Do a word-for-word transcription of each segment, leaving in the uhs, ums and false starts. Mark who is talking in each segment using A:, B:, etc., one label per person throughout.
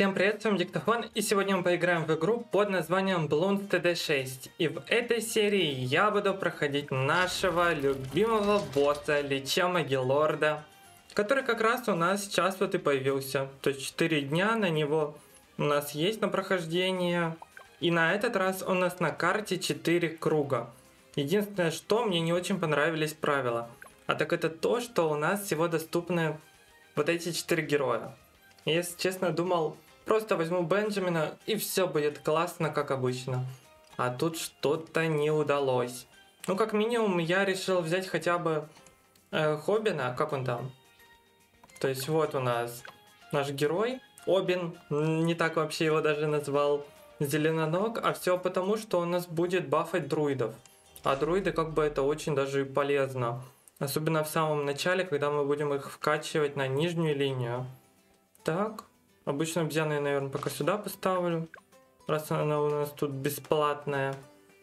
A: Всем привет, с вами Диктофон, и сегодня мы поиграем в игру под названием Bloons ти ди шесть. И в этой серии я буду проходить нашего любимого босса Лича Магеллорда, который как раз у нас сейчас вот и появился. То есть четыре дня на него у нас есть на прохождение, и на этот раз у нас на карте четыре круга. Единственное, что мне не очень понравились правила, а так это то, что у нас всего доступны вот эти четыре героя. Если честно, думал, просто возьму Бенджамина и все будет классно, как обычно. А тут что-то не удалось. Ну, как минимум, я решил взять хотя бы э, Хоббина, как он там? То есть вот у нас наш герой, Обин, не так вообще его даже назвал, Зеленоног, а все потому, что у нас будет бафать друидов. А друиды как бы это очень даже полезно. Особенно в самом начале, когда мы будем их вкачивать на нижнюю линию. Так, обычно обезьяну я, наверное, пока сюда поставлю, раз она у нас тут бесплатная.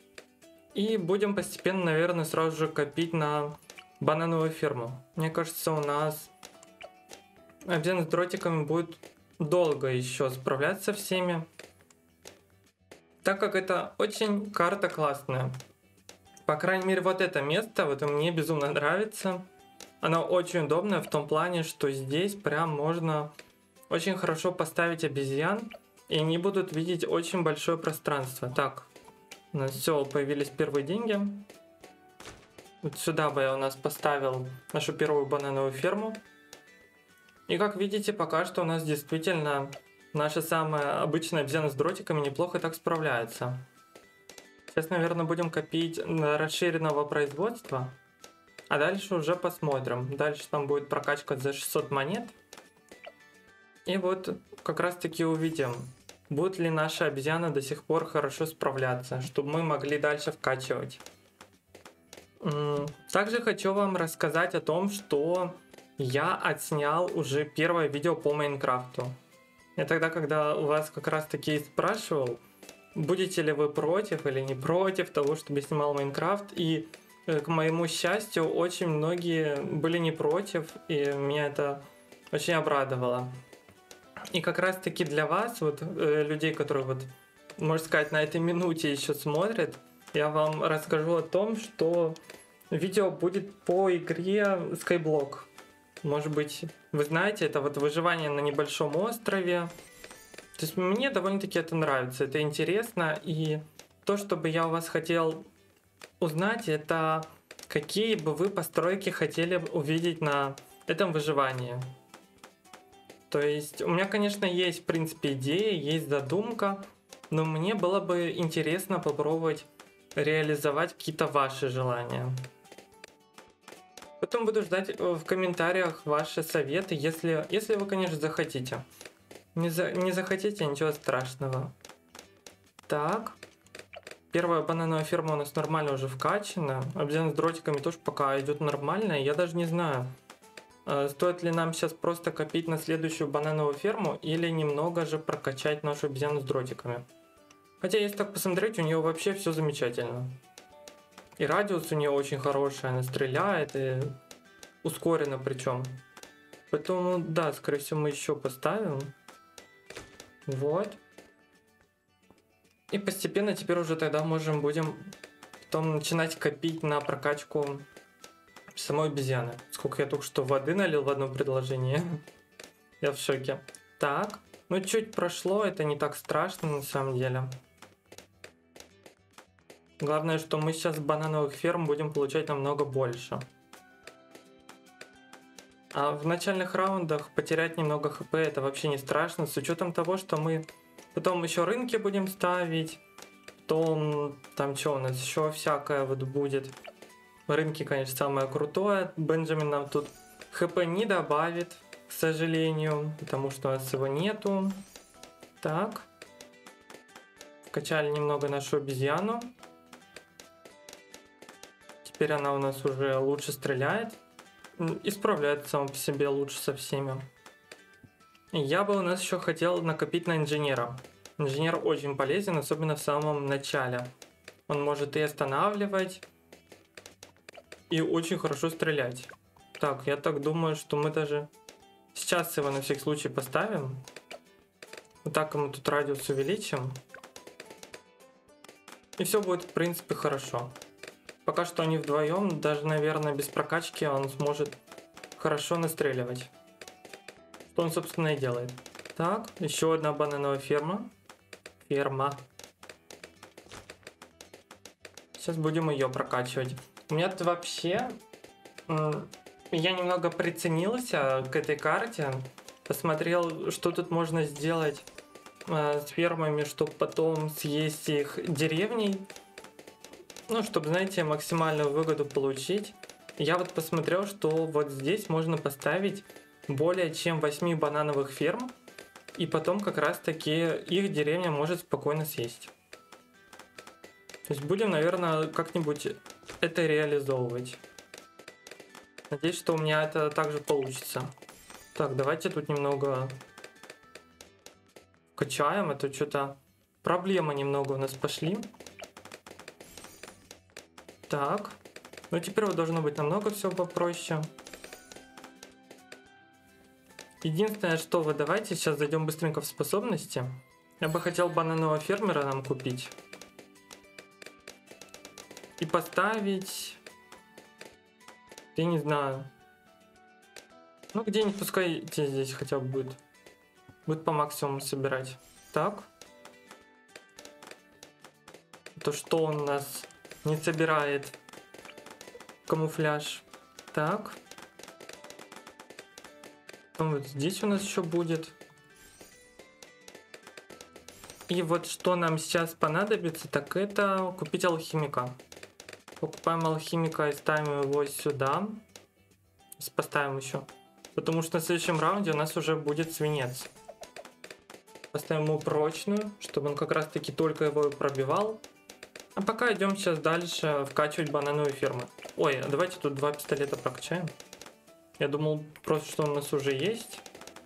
A: И будем постепенно, наверное, сразу же копить на банановую ферму. Мне кажется, у нас обезьяна с дротиками будет долго еще справляться со всеми, так как это очень карта классная. По крайней мере, вот это место, вот мне безумно нравится. Оно очень удобное в том плане, что здесь прям можно очень хорошо поставить обезьян, и они будут видеть очень большое пространство. Так, у нас все, появились первые деньги. Вот сюда бы я у нас поставил нашу первую банановую ферму. И как видите, пока что у нас действительно наша самая обычная обезьяна с дротиками неплохо так справляется. Сейчас, наверное, будем копить на расширенного производства, а дальше уже посмотрим. Дальше там будет прокачка за шестьсот монет. И вот как раз таки увидим, будет ли наша обезьяна до сих пор хорошо справляться, чтобы мы могли дальше вкачивать. Также хочу вам рассказать о том, что я отснял уже первое видео по Майнкрафту. И тогда, когда у вас как раз таки спрашивал, будете ли вы против или не против того, чтобы я снимал Майнкрафт, и к моему счастью, очень многие были не против, и меня это очень обрадовало. И как раз таки для вас, вот э, людей, которые вот, можно сказать, на этой минуте еще смотрят, я вам расскажу о том, что видео будет по игре Skyblock. Может быть, вы знаете, это вот выживание на небольшом острове. То есть мне довольно-таки это нравится, это интересно. И то, что бы я у вас хотел узнать, это какие бы вы постройки хотели увидеть на этом выживании. То есть у меня, конечно, есть, в принципе, идея, есть задумка, но мне было бы интересно попробовать реализовать какие-то ваши желания. Потом буду ждать в комментариях ваши советы, если, если вы, конечно, захотите. Не, за, не захотите, ничего страшного. Так. Первая банановая ферма у нас нормально уже вкачана. Обезьяна с дротиками тоже пока идет нормально. Я даже не знаю, стоит ли нам сейчас просто копить на следующую банановую ферму или немного же прокачать нашу обезьяну с дротиками. Хотя, если так посмотреть, у нее вообще все замечательно. И радиус у нее очень хороший, она стреляет и ускоренно причем. Поэтому, да, скорее всего, мы еще поставим. Вот. И постепенно теперь уже тогда можем будем потом начинать копить на прокачку самой обезьяны. Сколько я только что воды налил в одно предложение. Я в шоке. Так, ну чуть прошло, это не так страшно на самом деле. Главное, что мы сейчас с банановых ферм будем получать намного больше. А в начальных раундах потерять немного хп это вообще не страшно, с учетом того, что мы потом еще рынки будем ставить. Потом там что у нас еще всякое вот будет. Рынки, конечно, самое крутое. Бенджамин нам тут хп не добавит, к сожалению, потому что у нас его нету. Так. Вкачали немного нашу обезьяну. Теперь она у нас уже лучше стреляет. И справляется сама по себе лучше со всеми. Я бы у нас еще хотел накопить на инженера. Инженер очень полезен, особенно в самом начале. Он может и останавливать, и очень хорошо стрелять. Так, я так думаю, что мы даже сейчас его на всякий случай поставим. Вот так мы тут радиус увеличим. И все будет, в принципе, хорошо. Пока что они вдвоем, даже, наверное, без прокачки он сможет хорошо настреливать. Что он, собственно, и делает. Так, еще одна банановая ферма. Ферма. Сейчас будем ее прокачивать. У меня тут вообще... Я немного приценился к этой карте. Посмотрел, что тут можно сделать э, с фермами, чтобы потом съесть их деревней. Ну, чтобы, знаете, максимальную выгоду получить. Я вот посмотрел, что вот здесь можно поставить более чем восемь банановых ферм. И потом как раз таки их деревня может спокойно съесть. То есть будем, наверное, как-нибудь это реализовывать. Надеюсь, что у меня это также получится. Так, давайте тут немного качаем. Это что-то проблемы немного у нас пошли. Так. Ну теперь вот должно быть намного все попроще. Единственное, что вы давайте сейчас зайдем быстренько в способности. Я бы хотел бананового фермера нам купить. И поставить... Я не знаю. Ну, где-нибудь пускай здесь хотя бы будет. Будет по максимуму собирать. Так. То, что он у нас не собирает камуфляж. Так. Потом вот здесь у нас еще будет. И вот что нам сейчас понадобится, так это купить алхимика. Покупаем алхимика и ставим его сюда. Поставим еще. Потому что на следующем раунде у нас уже будет свинец. Поставим ему прочную, чтобы он как раз таки только его и пробивал. А пока идем сейчас дальше вкачивать банановую ферму. Ой, а давайте тут два пистолета прокачаем. Я думал просто, что у нас уже есть.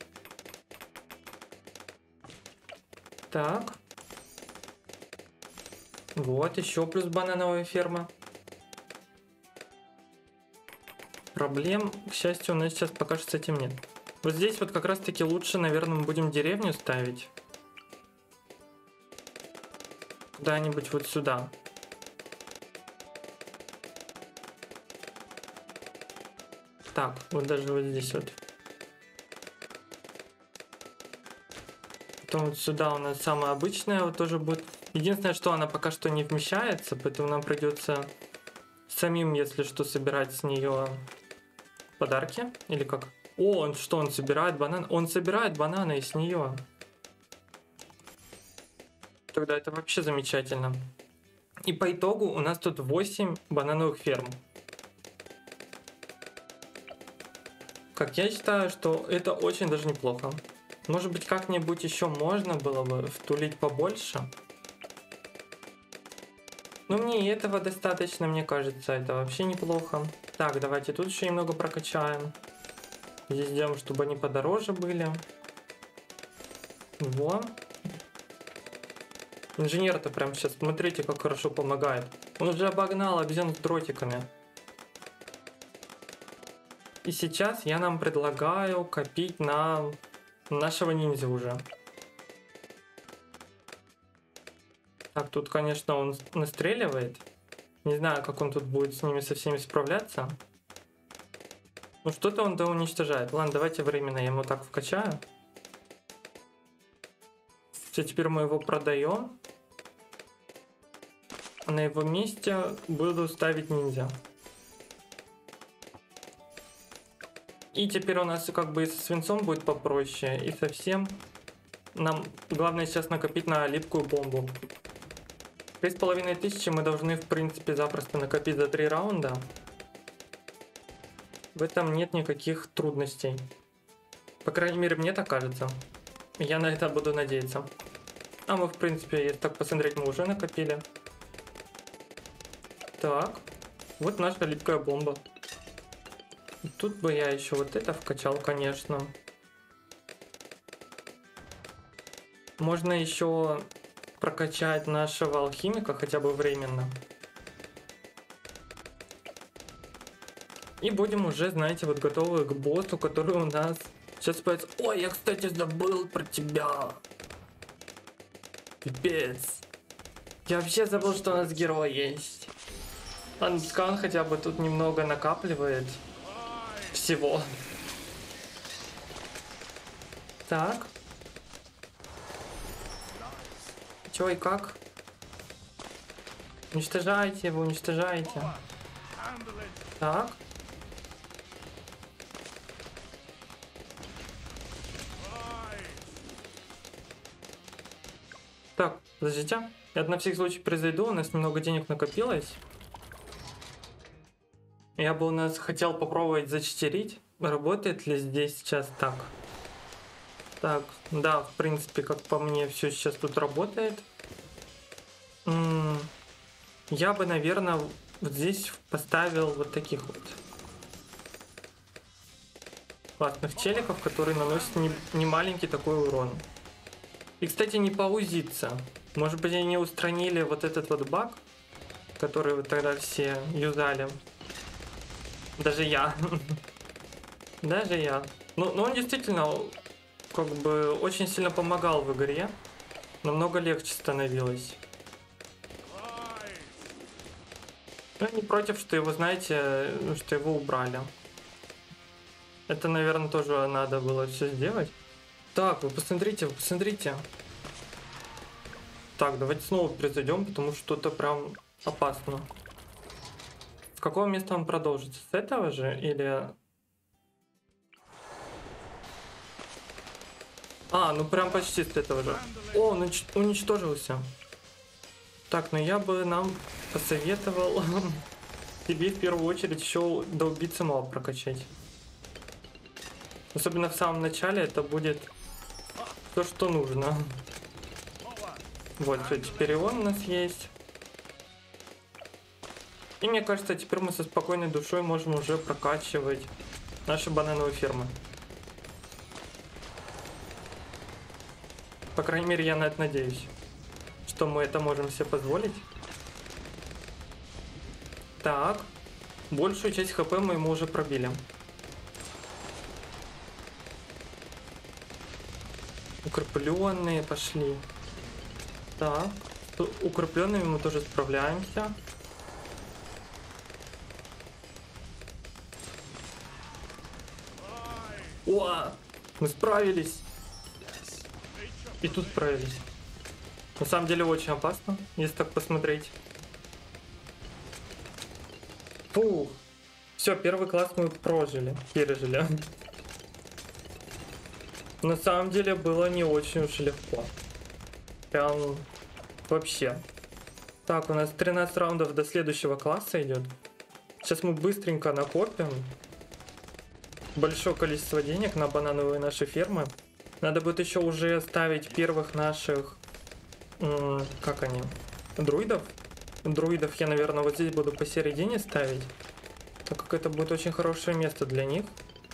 A: Так. Вот, еще плюс банановая ферма. Проблем, к счастью, у нас сейчас пока что с этим нет. Вот здесь вот как раз таки лучше, наверное, мы будем деревню ставить. Куда-нибудь вот сюда. Так, вот даже вот здесь вот. Потом вот сюда у нас самая обычная вот тоже будет. Единственное, что она пока что не вмещается, поэтому нам придется самим, если что, собирать с нее подарки. Или как? О, он что, он собирает банан? Он собирает бананы с нее. Тогда это вообще замечательно. И по итогу у нас тут восемь банановых ферм. Как я считаю, что это очень даже неплохо. Может быть, как-нибудь еще можно было бы втулить побольше. Но мне и этого достаточно, мне кажется, это вообще неплохо. Так, давайте тут еще немного прокачаем. Здесь сделаем, чтобы они подороже были. Во. Инженер-то прям сейчас, смотрите, как хорошо помогает. Он уже обогнал обезьян с дротиками. И сейчас я нам предлагаю копить на нашего ниндзя уже. Так, тут, конечно, он настреливает. Не знаю, как он тут будет с ними со всеми справляться. Ну, что-то он да уничтожает. Ладно, давайте временно я ему так вкачаю. Все, теперь мы его продаем. А на его месте буду ставить ниндзя. И теперь у нас как бы и со свинцом будет попроще. И совсем нам главное сейчас накопить на липкую бомбу. Три с половиной тысячи мы должны, в принципе, запросто накопить за три раунда. В этом нет никаких трудностей. По крайней мере, мне так кажется. Я на это буду надеяться. А мы, в принципе, если так посмотреть, мы уже накопили. Так. Вот наша липкая бомба. Тут бы я еще вот это вкачал, конечно. Можно еще прокачать нашего алхимика хотя бы временно. И будем уже, знаете, вот готовы к боссу, который у нас сейчас появится. Ой, я, кстати, забыл про тебя. Пипец. Я вообще забыл, что у нас герой есть. Ладно, пускай он хотя бы тут немного накапливает всего. Так. Чё и как? Уничтожайте его, уничтожайте. Так. Так, подождите. Я на всякий случай произойду, у нас немного денег накопилось. Я бы у нас хотел попробовать зачитерить. Работает ли здесь сейчас так? Так, да, в принципе, как по мне, все сейчас тут работает. М-м, я бы, наверное, вот здесь поставил вот таких вот классных челиков, которые наносят не, не маленький такой урон. И, кстати, не паузится. Может быть, они устранили вот этот вот баг, который вот тогда все юзали. Даже я. Даже я. Ну, но он действительно как бы очень сильно помогал в игре. Намного легче становилось. Ну, не против, что его, знаете, что его убрали. Это, наверное, тоже надо было все сделать. Так, вы посмотрите, вы посмотрите. Так, давайте снова произойдем, потому что это прям опасно. С какого места он продолжится? С этого же или... А, ну прям почти с этого же. О, он уничтожился. Так, ну я бы нам посоветовал тебе в первую очередь еще до убийцы моб прокачать. Особенно в самом начале это будет то, что нужно. Вот, теперь и он у нас есть. И мне кажется, теперь мы со спокойной душой можем уже прокачивать наши банановые фермы. По крайней мере, я на это надеюсь, что мы это можем себе позволить. Так, большую часть хп мы ему уже пробили. Укрепленные пошли. Так, с укрепленными мы тоже справляемся. О, мы справились. И тут справились. На самом деле очень опасно, если так посмотреть. Фух. Все, первый класс мы прожили, пережили. На самом деле было не очень уж легко. Прям вообще. Так, у нас тринадцать раундов до следующего класса идет. Сейчас мы быстренько накопим большое количество денег на банановые наши фермы. Надо будет еще уже ставить первых наших, как они, друидов. Друидов я, наверное, вот здесь буду посередине ставить, так как это будет очень хорошее место для них.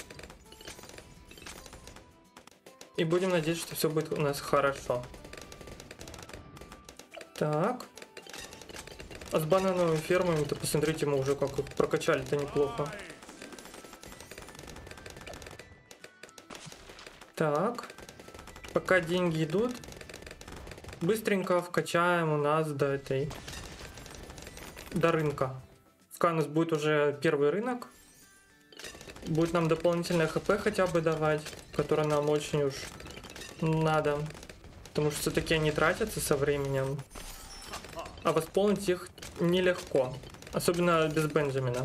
A: И будем надеяться, что все будет у нас хорошо. Так. А с банановыми фермами-то посмотрите, мы уже как их прокачали-то неплохо. Так. Пока деньги идут, быстренько вкачаем у нас до этой, до рынка. Пускай у нас будет уже первый рынок. Будет нам дополнительное хп хотя бы давать, которое нам очень уж надо. Потому что все-таки они тратятся со временем. А восполнить их нелегко. Особенно без Бенджамина.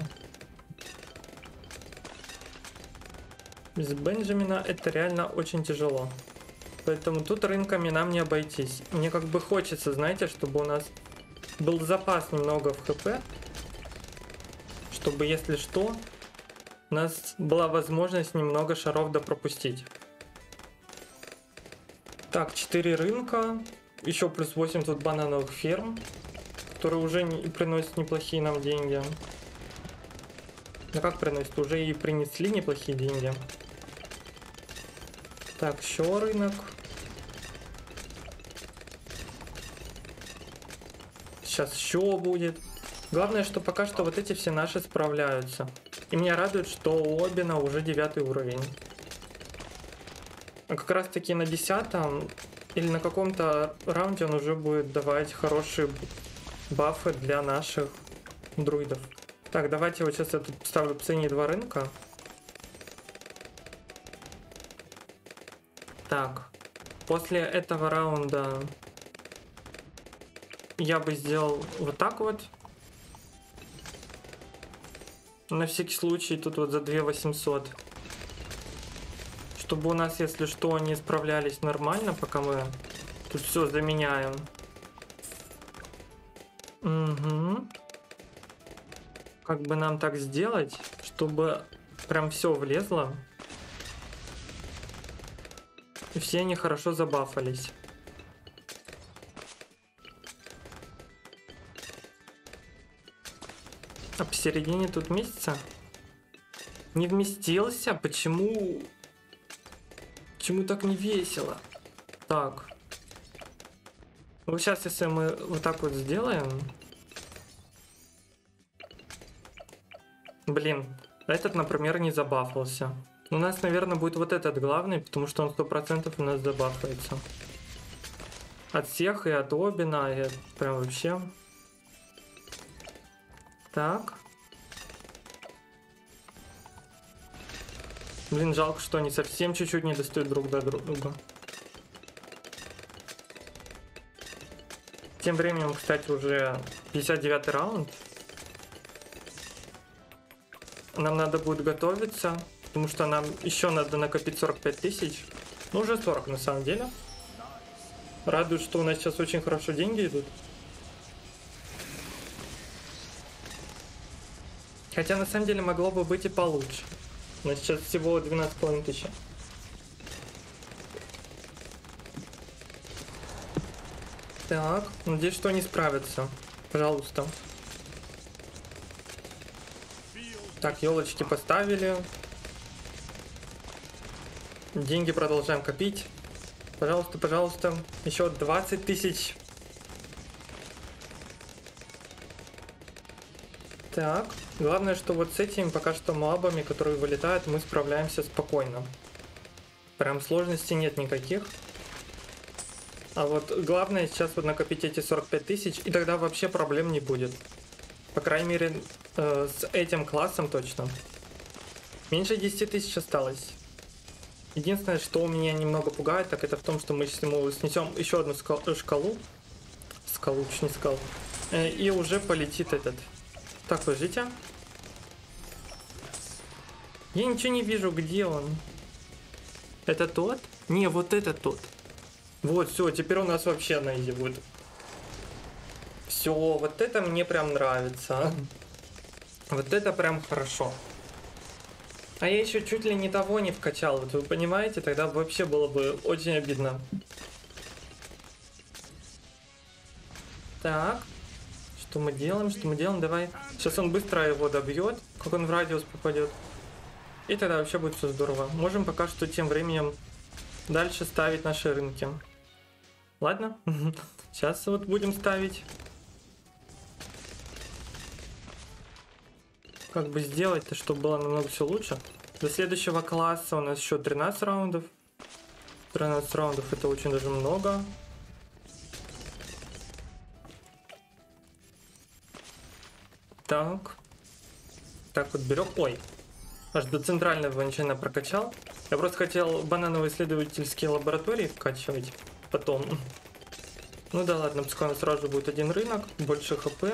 A: Без Бенджамина это реально очень тяжело. Поэтому тут рынками нам не обойтись. Мне как бы хочется, знаете, чтобы у нас был запас немного в хп. Чтобы, если что, у нас была возможность немного шаров допропустить. Так, четыре рынка. Еще плюс восемь тут банановых ферм, которые уже не, приносят неплохие нам деньги. Ну как приносят? Уже и принесли неплохие деньги. Так, еще рынок. Сейчас еще будет. Главное, что пока что вот эти все наши справляются. И меня радует, что у Обина уже девятый уровень. А как раз таки на десятом Или на каком-то раунде он уже будет давать хорошие бафы для наших друидов. Так, давайте вот сейчас я тут ставлю в цене два рынка. Так, после этого раунда я бы сделал вот так вот. На всякий случай тут вот за две тысячи восемьсот. Чтобы у нас, если что, они справлялись нормально, пока мы тут все заменяем. Угу. Как бы нам так сделать, чтобы прям все влезло. И все они хорошо забафались. А посередине тут месяца? Не вместился? Почему? Почему так не весело? Так. Вот сейчас, если мы вот так вот сделаем. Блин, этот, например, не забафался. У нас, наверное, будет вот этот главный, потому что он сто процентов у нас забафается. От всех, и от Обина, и от... прям вообще. Так. Блин, жалко, что они совсем чуть-чуть не достают друг до друга. Тем временем, кстати, уже пятьдесят девятый раунд. Нам надо будет готовиться, потому что нам еще надо накопить сорок пять тысяч. Ну, уже сорок на самом деле. Радует, что у нас сейчас очень хорошо деньги идут. Хотя на самом деле могло бы быть и получше. У нас сейчас всего двенадцать с половиной тысяч. Так, надеюсь, что они справятся. Пожалуйста. Так, елочки поставили. Деньги продолжаем копить. Пожалуйста, пожалуйста. Еще двадцать тысяч. Так, главное, что вот с этими пока что мобами, которые вылетают, мы справляемся спокойно. Прям сложностей нет никаких. А вот главное сейчас вот накопить эти сорок пять тысяч, и тогда вообще проблем не будет. По крайней мере, э, с этим классом точно. Меньше десяти тысяч осталось. Единственное, что у меня немного пугает, так это в том, что мы сейчас ему снесем еще одну скал- шкалу. Скалу, чуть не скал. Э, и уже полетит этот. Так, подождите. Я ничего не вижу, где он. Это тот? Не, вот это тот. Вот, все, теперь у нас вообще на изи будет. Все, вот это мне прям нравится. Вот это прям хорошо. А я еще чуть ли не того не вкачал. Вот вы понимаете, тогда вообще было бы очень обидно. Так. Что мы делаем? Что мы делаем? Давай. Сейчас он быстро его добьет, как он в радиус попадет. И тогда вообще будет все здорово. Можем пока что тем временем дальше ставить наши рынки. Ладно? Сейчас вот будем ставить. Как бы сделать-то, чтобы было намного все лучше. До следующего класса у нас еще тринадцать раундов. тринадцать раундов это очень даже много. Так. Так вот берем. Ой. Аж до центрального ничего прокачал. Я просто хотел банановые исследовательские лаборатории вкачивать. Потом. Ну да ладно, пускай у нас сразу будет один рынок. Больше хп.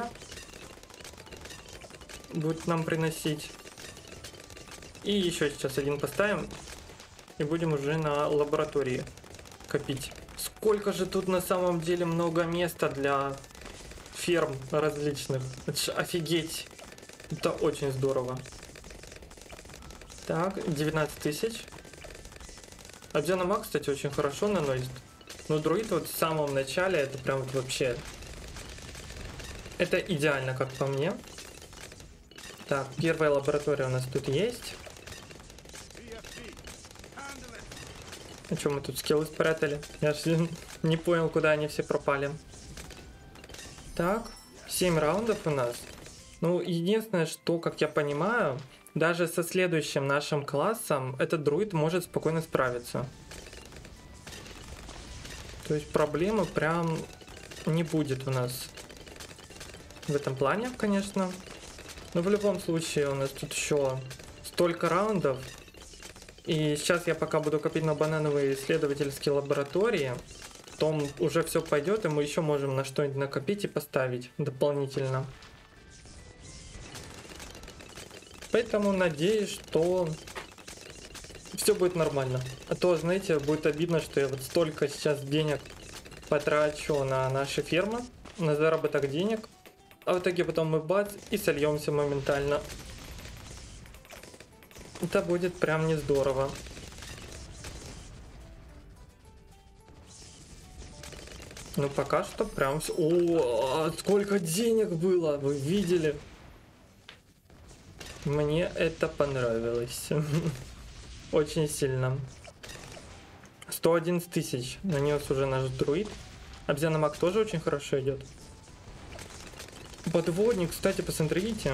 A: Будет нам приносить. И еще сейчас один поставим. И будем уже на лаборатории копить. Сколько же тут на самом деле много места для ферм различных. Это ж офигеть. Это очень здорово. Так, девятнадцать тысяч. Обзиана Маг, кстати, очень хорошо наносит. Но друид вот в самом начале это прям вот вообще... Это идеально, как по мне. Так, первая лаборатория у нас тут есть. А что мы тут скиллы спрятали? Я же не понял, куда они все пропали. Так, семь раундов у нас. Ну, единственное, что, как я понимаю, даже со следующим нашим классом этот друид может спокойно справиться. То То есть проблемы прям не будет у нас в этом плане, конечно. Но в любом случае у нас тут еще столько раундов. И сейчас я пока буду копить на банановые исследовательские лаборатории. Потом уже все пойдет, и мы еще можем на что-нибудь накопить и поставить дополнительно. Поэтому надеюсь, что все будет нормально. А то, знаете, будет обидно, что я вот столько сейчас денег потрачу на наши фермы, на заработок денег. А в итоге потом мы бац и сольемся моментально. Это будет прям не здорово. Ну пока что прям все. О, сколько денег было, вы видели? Мне это понравилось. Очень сильно. сто одиннадцать тысяч нанес уже наш друид. Обезьяна-маг тоже очень хорошо идет. Подводник, кстати, посмотрите.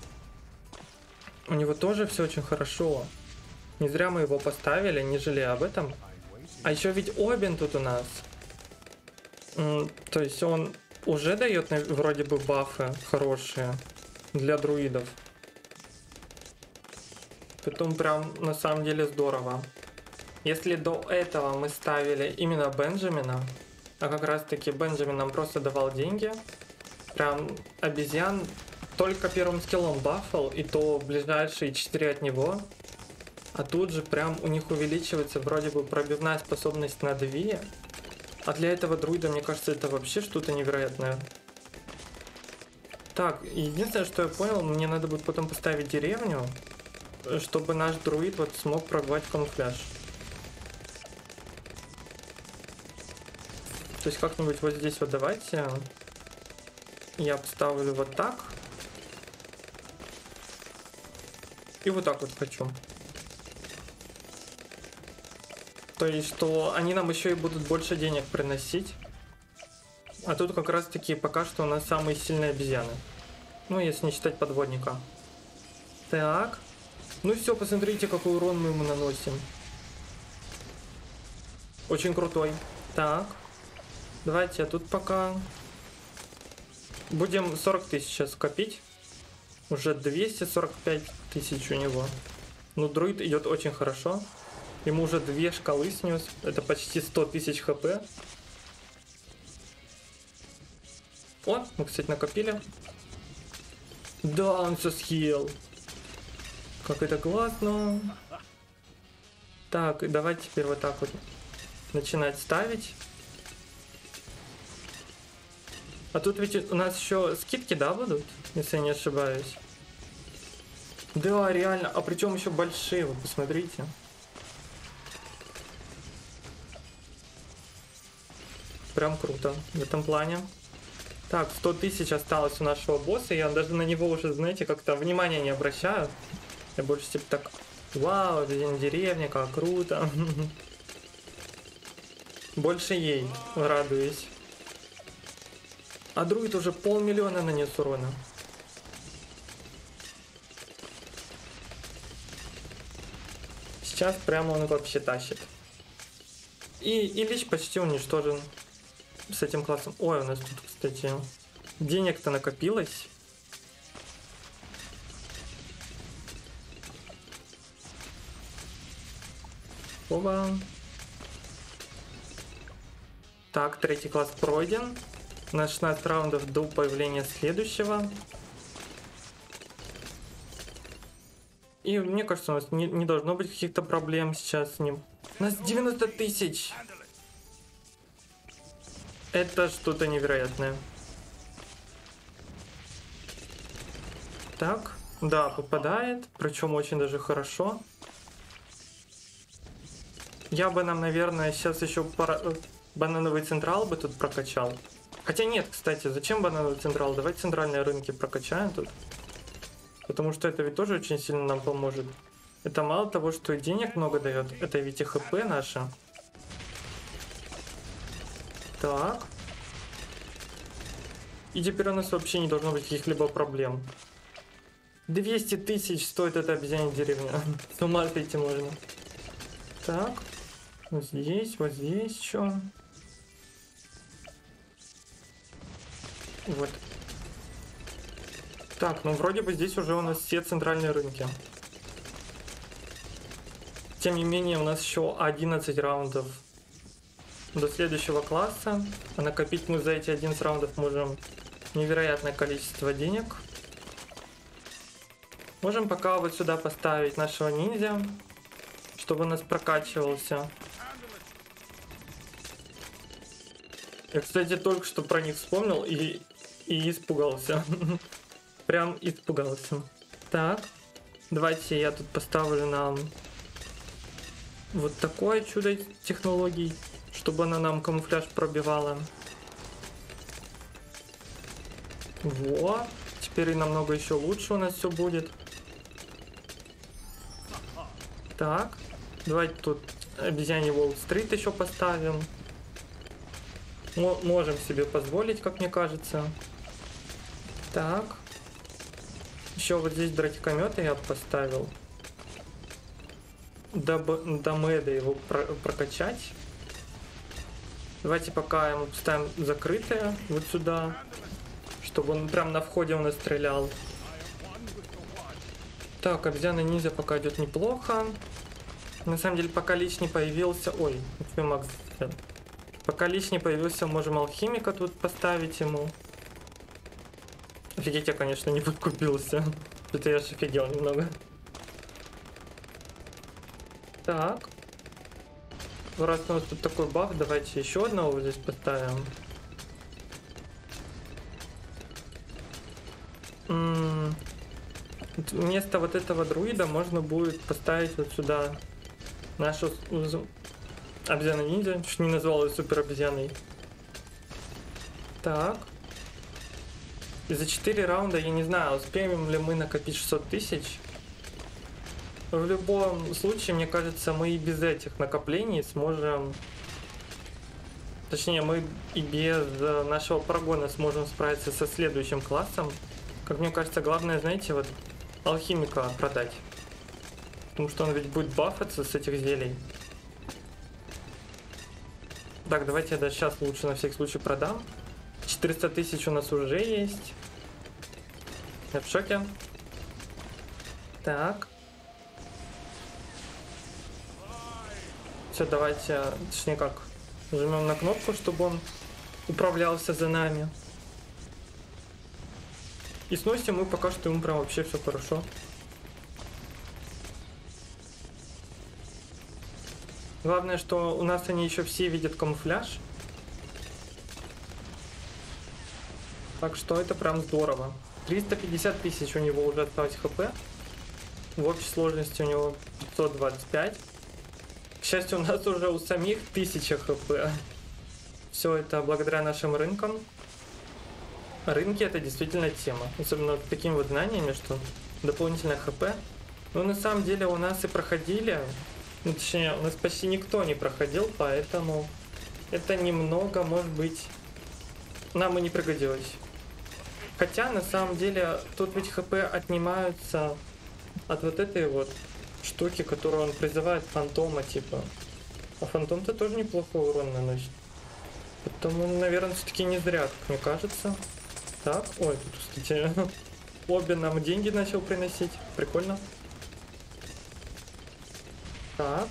A: У него тоже все очень хорошо. Не зря мы его поставили, не жалея об этом. А еще ведь Обин тут у нас. То есть он уже дает вроде бы бафы хорошие для друидов. Потом прям на самом деле здорово. Если до этого мы ставили именно Бенджамина, а как раз таки Бенджамин нам просто давал деньги, прям обезьян только первым скиллом бафал, и то ближайшие четыре от него. А тут же прям у них увеличивается вроде бы пробивная способность на две. А для этого друида, мне кажется, это вообще что-то невероятное. Так, единственное, что я понял, мне надо будет потом поставить деревню, чтобы наш друид вот смог пробивать камуфляж. То есть как-нибудь вот здесь вот давайте я поставлю вот так. И вот так вот хочу. То есть, что они нам еще и будут больше денег приносить. А тут как раз таки пока что у нас самые сильные обезьяны. Ну, если не считать подводника. Так. Ну все, посмотрите, какой урон мы ему наносим. Очень крутой. Так. Давайте, а тут пока... Будем сорок тысяч сейчас копить. Уже двести сорок пять тысяч у него. Ну, друид идет очень хорошо. Ему уже две шкалы снес. Это почти сто тысяч хп. О, мы, кстати, накопили. Да, он все съел. Как это классно. Так, давайте теперь вот так вот начинать ставить. А тут ведь у нас еще скидки, да, будут? Если я не ошибаюсь. Да, реально. А причем еще большие, вы посмотрите. Прям круто в этом плане. Так, сто тысяч осталось у нашего босса. Я даже на него уже, знаете, как-то внимания не обращаю. Я больше типа так, вау, деревня, как круто. Больше ей радуюсь. А друид уже полмиллиона нанес урона. Сейчас прямо он вообще тащит. И Ильич почти уничтожен с этим классом. Ой, у нас тут, кстати, денег-то накопилось. Оба. Так, третий класс пройден. На шестнадцать раундов до появления следующего. И мне кажется, у нас не, не должно быть каких-то проблем сейчас с ним. У нас девяносто тысяч. Это что-то невероятное. Так, да, попадает. Причем очень даже хорошо. Я бы нам, наверное, сейчас еще пара... банановый централ бы тут прокачал. Хотя нет, кстати, зачем банановый централ? Давайте центральные рынки прокачаем тут. Потому что это ведь тоже очень сильно нам поможет. Это мало того, что и денег много дает, это ведь и хп наше. Так. И теперь у нас вообще не должно быть каких-либо проблем. двести тысяч стоит эта обезьянья деревня. С ума сойти можно. Так. Вот здесь, вот здесь еще. Вот. Так, ну вроде бы здесь уже у нас все центральные рынки. Тем не менее, у нас еще одиннадцать раундов до следующего класса. А накопить мы за эти одиннадцать раундов можем невероятное количество денег. Можем пока вот сюда поставить нашего ниндзя, чтобы у нас прокачивался. Я, кстати, только что про них вспомнил и, и испугался. Прям испугался. Так, давайте я тут поставлю нам вот такое чудо технологий, чтобы она нам камуфляж пробивала. Во, теперь намного еще лучше у нас все будет. Так, давайте тут обезьяний Уолл-стрит еще поставим. М- можем себе позволить, как мне кажется. Так. Еще вот здесь дротикометы я поставил. Дабы до меда его про- прокачать. Давайте пока ему поставим закрытое вот сюда, чтобы он прям на входе у нас стрелял. Так, обезьяна ниндзя пока идет неплохо. На самом деле, пока лишний появился... Ой, Макс. Пока лишний появился, можем алхимика тут поставить ему. Офигеть, я, конечно, не подкупился. Это я же офигел немного. Так. Раз у нас тут такой баф, давайте еще одного вот здесь поставим. М-м- Вместо вот этого друида можно будет поставить вот сюда нашу обезьяну ниндзя. Чуть не назвал ее супер обезьяной. Так. И за четыре раунда я не знаю, успеем ли мы накопить шестьсот тысяч. В любом случае, мне кажется, мы и без этих накоплений сможем... Точнее, мы и без нашего прогона сможем справиться со следующим классом. Как мне кажется, главное, знаете, вот алхимика продать. Потому что он ведь будет бафаться с этих зелий. Так, давайте я даже сейчас лучше на всякий случай продам. четыреста тысяч у нас уже есть. Я в шоке. Так. Все, давайте, точнее как, нажмем на кнопку, чтобы он управлялся за нами. И сносим мы пока что ему прям вообще все хорошо. Главное, что у нас они еще все видят камуфляж. Так что это прям здорово. триста пятьдесят тысяч у него уже осталось хп. В общей сложности у него пятьсот двадцать пять. К счастью, у нас уже у самих тысяча хп. Все это благодаря нашим рынкам. Рынки — это действительно тема. Особенно с такими вот знаниями, что дополнительное хп. Но на самом деле у нас и проходили. Ну, точнее, у нас почти никто не проходил, поэтому это немного, может быть, нам и не пригодилось. Хотя, на самом деле, тут ведь хп отнимаются от вот этой вот штуки, которую он призывает фантома, типа. А фантом-то тоже неплохой урон наносит. Поэтому, наверное, все-таки не зря, как мне кажется. Так, ой, тут, кстати, обе нам деньги начал приносить. Прикольно. Так.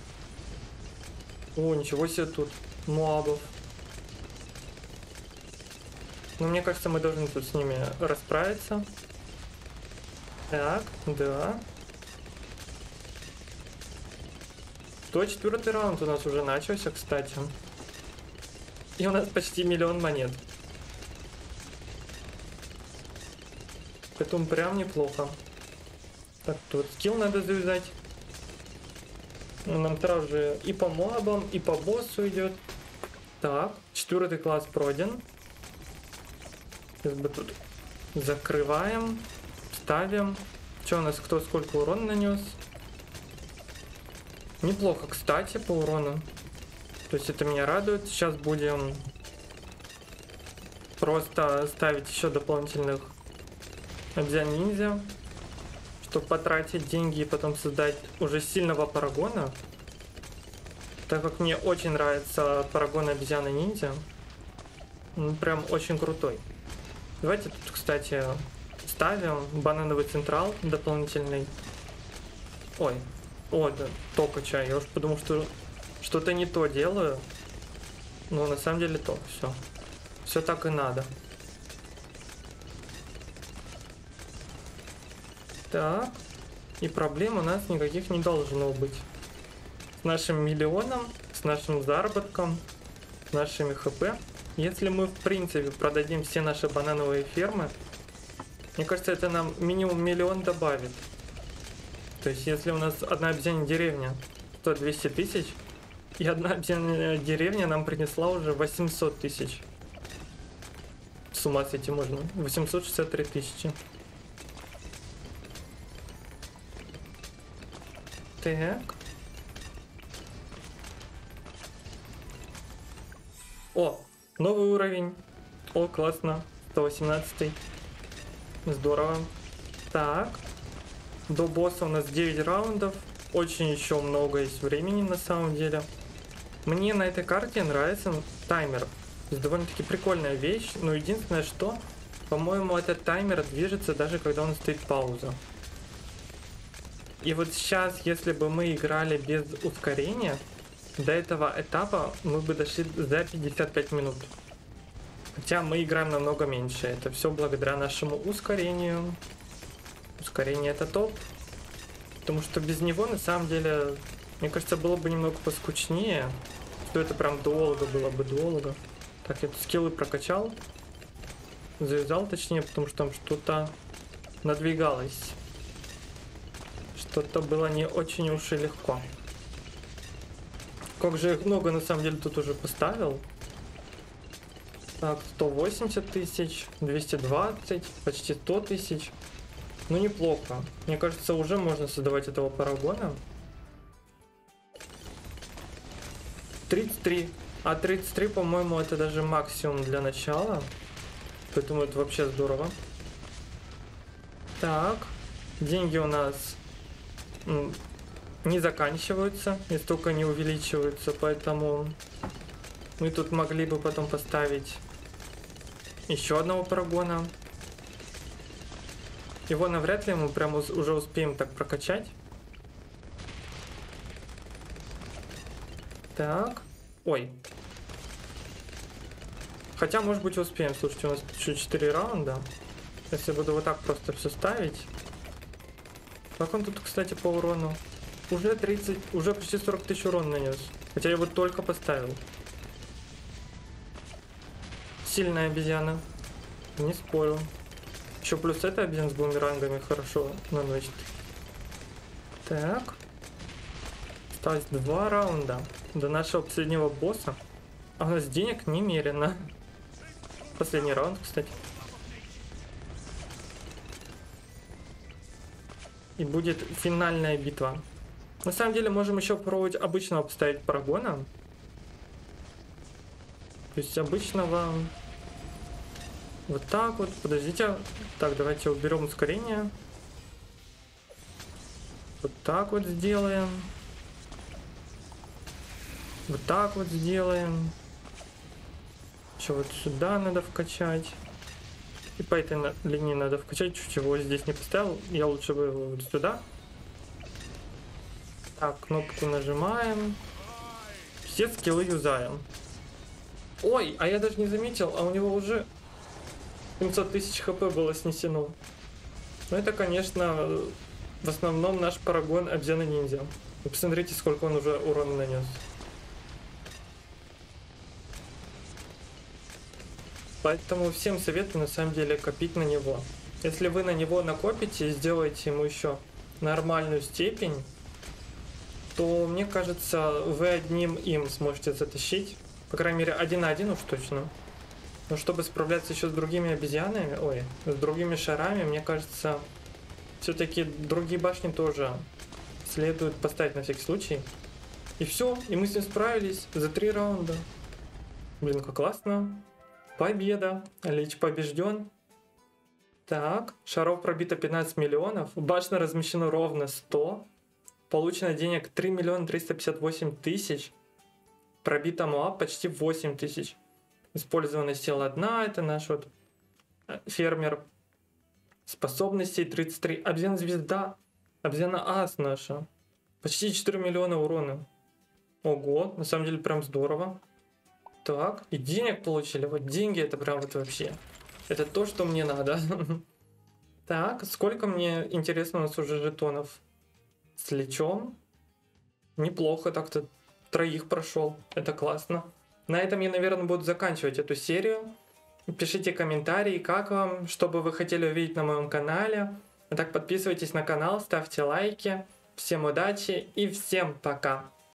A: О, ничего себе тут мобов. Но мне кажется, мы должны тут с ними расправиться. Так, да. сто четвёртый раунд у нас уже начался, кстати. И у нас почти миллион монет. Поэтому прям неплохо. Так, тут скилл надо завязать. Нам сразу же и по мобам, и по боссу идет. Так, четвертый класс пройден. Сейчас бы тут закрываем, ставим. Что у нас, кто сколько урона нанес? Неплохо, кстати, по урону. То есть это меня радует. Сейчас будем просто ставить еще дополнительных обезьян ниндзя, чтобы потратить деньги и потом создать уже сильного парагона. Так как мне очень нравится парагон обезьяны ниндзя. Он прям очень крутой. Давайте тут, кстати, ставим банановый централ дополнительный. Ой, о, да, только чай. Я уж подумал, что что-то не то делаю. Но на самом деле то, все. Все так и надо. Так. И проблем у нас никаких не должно быть. С нашим миллионом, с нашим заработком, с нашими хп. Если мы, в принципе, продадим все наши банановые фермы, мне кажется, это нам минимум миллион добавит. То есть, если у нас одна обезьянья деревня стоит двести тысяч, и одна обезьянья деревня нам принесла уже восемьсот тысяч. С ума сойти можно. восемьсот шестьдесят три тысячи. Так. О, новый уровень. О, классно. сто восемнадцать. Здорово. Так. До босса у нас девять раундов. Очень еще много есть времени на самом деле. Мне на этой карте нравится таймер. То есть довольно-таки прикольная вещь. Но единственное, что, по-моему, этот таймер движется даже когда он стоит пауза. И вот сейчас, если бы мы играли без ускорения, до этого этапа мы бы дошли за пятьдесят пять минут. Хотя мы играем намного меньше. Это все благодаря нашему ускорению. Ускорение это топ. Потому что без него, на самом деле, мне кажется, было бы немного поскучнее. Что это прям долго было бы, долго. Так, я тут скиллы прокачал. Завязал, точнее, потому что там что-то надвигалось. Что-то было не очень уж и легко. Как же их много, на самом деле, тут уже поставил. Так, сто восемьдесят тысяч, двести двадцать, почти сто тысяч. Ну, неплохо. Мне кажется, уже можно создавать этого парагона. тридцать три. А тридцать три, по-моему, это даже максимум для начала. Поэтому это вообще здорово. Так. Деньги у нас не заканчиваются, и столько не увеличиваются, поэтому мы тут могли бы потом поставить еще одного парагона. Его навряд ли мы прям уже успеем так прокачать. Так. Ой. Хотя, может быть, успеем. Слушайте, у нас еще четыре раунда. Если буду вот так просто все ставить. Как он тут, кстати, по урону? Уже тридцать, уже почти сорок тысяч урона нанес. Хотя я его только поставил. Сильная обезьяна. Не спорю. Еще плюс эта обезьяна с бумерангами хорошо наносит. Так. Осталось два раунда до нашего последнего босса. А у нас денег немерено. Последний раунд, кстати. И будет финальная битва. На самом деле можем еще попробовать обычного поставить парагона. То есть обычного... Вот так вот. Подождите. Так, давайте уберем ускорение. Вот так вот сделаем. Вот так вот сделаем. Еще вот сюда надо вкачать. И по этой линии надо вкачать. Чуть его здесь не поставил. Я лучше бы его вот сюда. Так, кнопку нажимаем. Все скиллы юзаем. Ой, а я даже не заметил, а у него уже семьсот тысяч хп было снесено. Ну это, конечно, в основном наш парагон обезьяна ниндзя. Вы посмотрите, сколько он уже урона нанес. Поэтому всем советую на самом деле копить на него. Если вы на него накопите и сделаете ему еще нормальную степень, то, мне кажется, вы одним им сможете затащить. По крайней мере, один на один уж точно. Но чтобы справляться еще с другими обезьянами, ой, с другими шарами, мне кажется, все-таки другие башни тоже следует поставить на всякий случай. И все, и мы с ним справились за три раунда. Блин, как классно. Победа. Лич побежден. Так, шаров пробито пятнадцать миллионов. Башня размещена ровно сто. Получено денег три миллиона триста пятьдесят восемь тысяч. Пробито МОА почти восемь тысяч. Использованная сила одна. Это наш вот Фермер. Способностей тридцать три. Обезьяна звезда. Обезьяна ас наша. Почти четыре миллиона урона. Ого, на самом деле прям здорово. Так, и денег получили. Вот деньги это прям вот вообще. Это то, что мне надо. Так, сколько мне, интересно, у нас уже жетонов с лечом? Неплохо, так-то троих прошел. Это классно. На этом я, наверное, буду заканчивать эту серию. Пишите комментарии, как вам, что бы вы хотели увидеть на моем канале. А так подписывайтесь на канал, ставьте лайки. Всем удачи и всем пока.